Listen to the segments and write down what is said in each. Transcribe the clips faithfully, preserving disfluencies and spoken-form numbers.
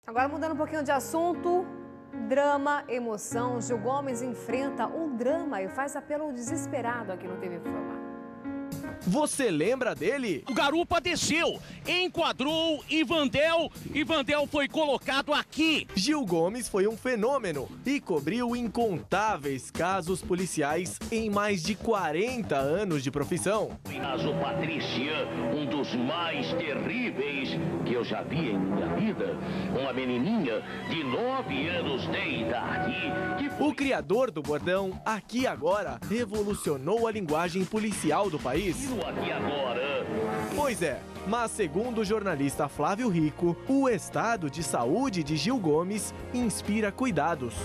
Agora mudando um pouquinho de assunto, drama, emoção, Gil Gomes enfrenta um drama e faz apelo desesperado aqui no T V Fama. Você lembra dele? O garupa desceu, enquadrou Ivandel, Ivandel foi colocado aqui. Gil Gomes foi um fenômeno e cobriu incontáveis casos policiais em mais de quarenta anos de profissão. Caso Patrícia, um dos mais terríveis que eu já vi em minha vida. Uma menininha de nove anos de idade. Que foi... O criador do bordão Aqui Agora revolucionou a linguagem policial do país. Aqui agora. Pois é, mas segundo o jornalista Flávio Rico, o estado de saúde de Gil Gomes inspira cuidados.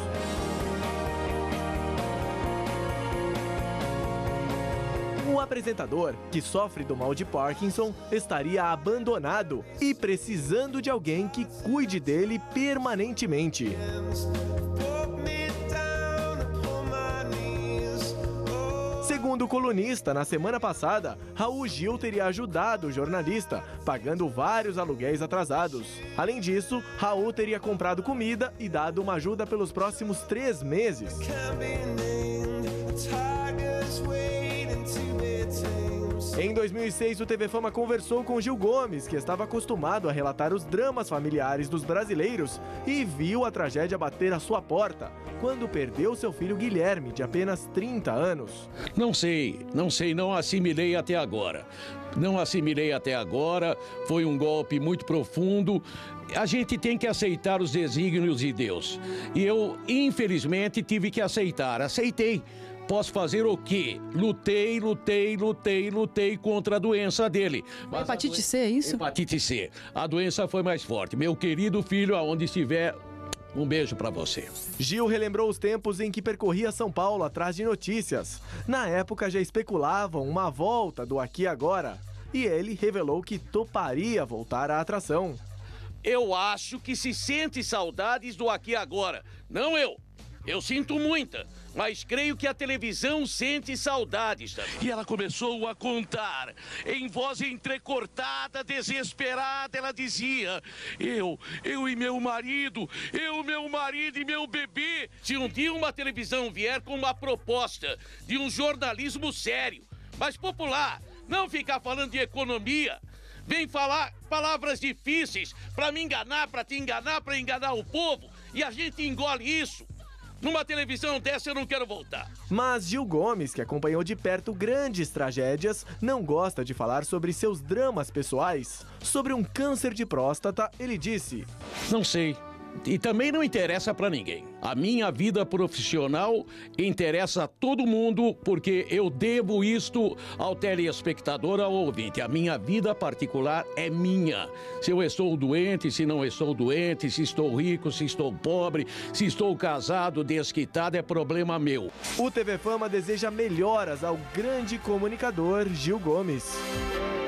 O apresentador, que sofre do mal de Parkinson, estaria abandonado e precisando de alguém que cuide dele permanentemente. Segundo o colunista, na semana passada, Raul Gil teria ajudado o jornalista, pagando vários aluguéis atrasados. Além disso, Raul teria comprado comida e dado uma ajuda pelos próximos três meses. Em dois mil e seis, o T V Fama conversou com Gil Gomes, que estava acostumado a relatar os dramas familiares dos brasileiros e viu a tragédia bater à sua porta, quando perdeu seu filho Guilherme, de apenas trinta anos. Não sei, não sei, não assimilei até agora. Não assimilei até agora, foi um golpe muito profundo. A gente tem que aceitar os desígnios de Deus. E eu, infelizmente, tive que aceitar. Aceitei. Posso fazer o quê? Lutei, lutei, lutei, lutei contra a doença dele. Mas hepatite C, é isso? Hepatite C. A doença foi mais forte. Meu querido filho, aonde estiver, um beijo pra você. Gil relembrou os tempos em que percorria São Paulo atrás de notícias. Na época já especulavam uma volta do Aqui Agora. E ele revelou que toparia voltar à atração. Eu acho que se sente saudades do Aqui Agora. Não eu. Eu sinto muita. Mas creio que a televisão sente saudades também. E ela começou a contar. Em voz entrecortada, desesperada, ela dizia: Eu, eu e meu marido, eu, meu marido e meu bebê. Se um dia uma televisão vier com uma proposta de um jornalismo sério, mas popular, não ficar falando de economia, vem falar palavras difíceis para me enganar, para te enganar, para enganar o povo, e a gente engole isso. Numa televisão dessa eu não quero voltar. Mas Gil Gomes, que acompanhou de perto grandes tragédias, não gosta de falar sobre seus dramas pessoais. Sobre um câncer de próstata, ele disse: Não sei. E também não interessa pra ninguém. A minha vida profissional interessa a todo mundo, porque eu devo isto ao telespectador, ao ouvinte. A minha vida particular é minha. Se eu estou doente, se não estou doente, se estou rico, se estou pobre, se estou casado, desquitado, é problema meu. O T V Fama deseja melhoras ao grande comunicador Gil Gomes.